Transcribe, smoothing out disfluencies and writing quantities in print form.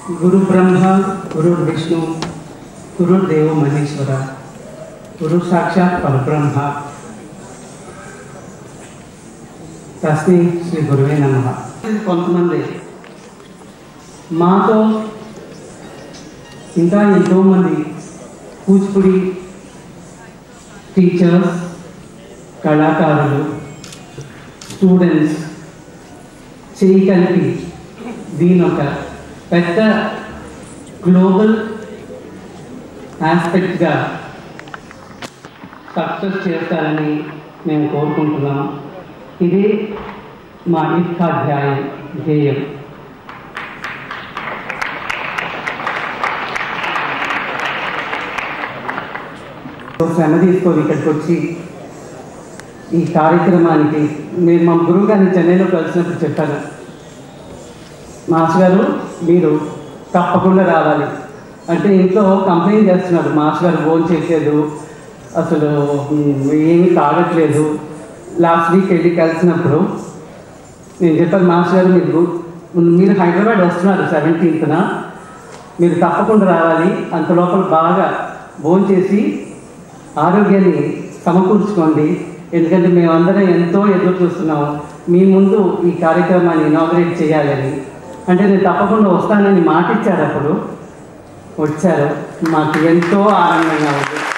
गुरु ब्रह्मा गुरु विष्णु गुरुदेव महेश्वर गुरु साक्षात् परब्रह्म तस्मै श्री गुरुवे नमः। కొంతమంది మాతో ఇంకా ఎంతో మంది కూచిపూడి టీచర్స్ కళాకారులు స్టూడెంట్స్ చేయి కలిపి దీని ఒక పెద్ద గ్లోబల్ ఆస్పెక్ట్గా సక్సెస్ చేస్తారని మేము కోరుకుంటున్నాం। ఇది మా ఇష్టాధ్యాయం ధ్యేయం। శ్రమ తీసుకొని ఇక్కడికి వచ్చి ఈ కార్యక్రమానికి నేను మా గురువు గారిని చెన్నైలో కలిసినప్పుడు చెప్పాను, మాస్టర్ గారు మీరు తప్పకుండా రావాలి అంటే ఇంట్లో కంప్లైంట్ చేస్తున్నారు, మాస్టర్ గారు ఫోన్ చేసేది అసలు ఏమీ తాగట్లేదు। లాస్ట్ వీక్ వెళ్ళి కలిసినప్పుడు నేను చెప్పాను, మాస్టర్ గారు మీరు హైదరాబాద్ వస్తున్నారు 17th, మీరు తప్పకుండా రావాలి, అంత లోపల బాగా భోజనం చేసి ఆరోగ్యాన్ని సమకూర్చుకోండి, ఎందుకంటే మేమందరం ఎంతో ఎదురు చూస్తున్నాము మీ ముందు ఈ కార్యక్రమాన్ని ఇనాగరేట్ చేయాలని। అంటే నేను తప్పకుండా వస్తానని మాట ఇచ్చారు, అప్పుడు వచ్చారు, మాకు ఎంతో ఆనందంగా ఉంది।